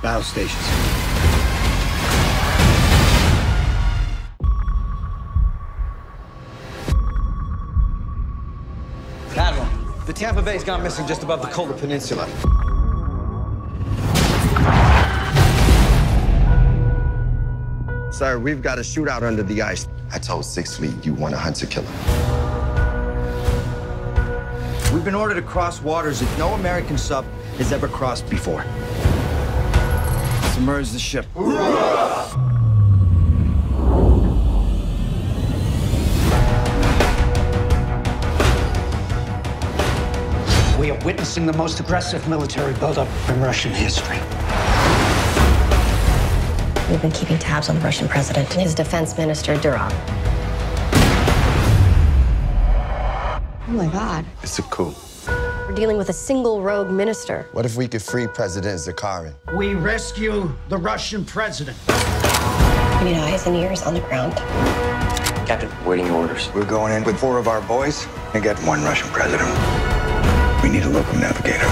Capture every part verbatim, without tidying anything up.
Battle stations. Admiral, the Tampa Bay's gone missing just above the Kola Peninsula. Sir, we've got a shootout under the ice. I told Sixth Fleet you want a hunter killer. We've been ordered to cross waters that no American sub has ever crossed before. Submerge the ship. We are witnessing the most aggressive military buildup in Russian history. We've been keeping tabs on the Russian president and his defense minister, Gerard. Oh my God. It's a coup. We're dealing with a single rogue minister. What if we could free President Zakharin? We rescue the Russian president. We need eyes and ears on the ground. Captain, waiting your orders. We're going in with four of our boys and get one Russian president. We need a local navigator.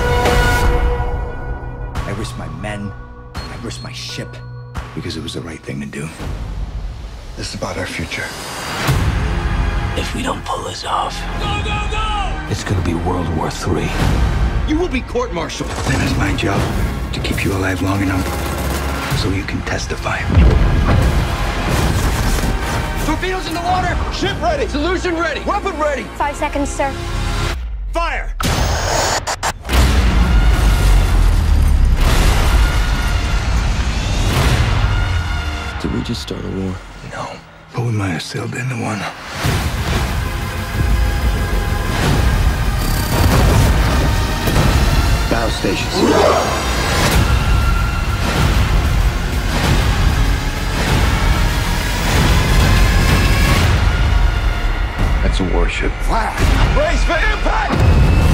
I risked my men, I risked my ship, because it was the right thing to do. This is about our future. If we don't pull this off, go, go, go! It's gonna be World War Three. You will be court-martialed. Then it's my job to keep you alive long enough so you can testify. Torpedoes in the water! Ship ready! Solution ready! Weapon ready! Five seconds, sir. Fire! Did we just start a war? No, but we might have sailed into one. Battle stations. That's a warship. Brace for impact!